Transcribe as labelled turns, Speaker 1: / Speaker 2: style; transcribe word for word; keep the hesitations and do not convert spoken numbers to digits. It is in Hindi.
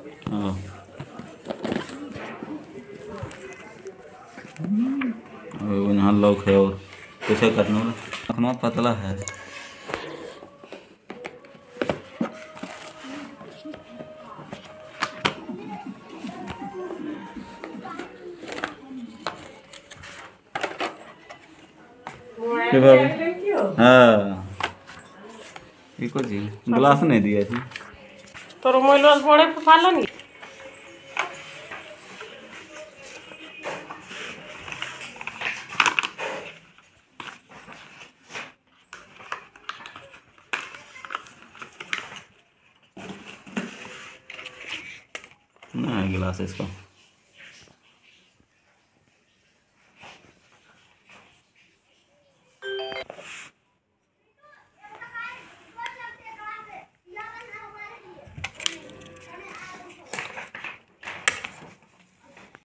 Speaker 1: हाँ यहाँ लॉक है और कैसे करना अपना पतला है। हाँ ये कुछ ग्लास नहीं दिया थी
Speaker 2: तोर मोबाइल बड़े फालन
Speaker 1: ना गिलास इसका।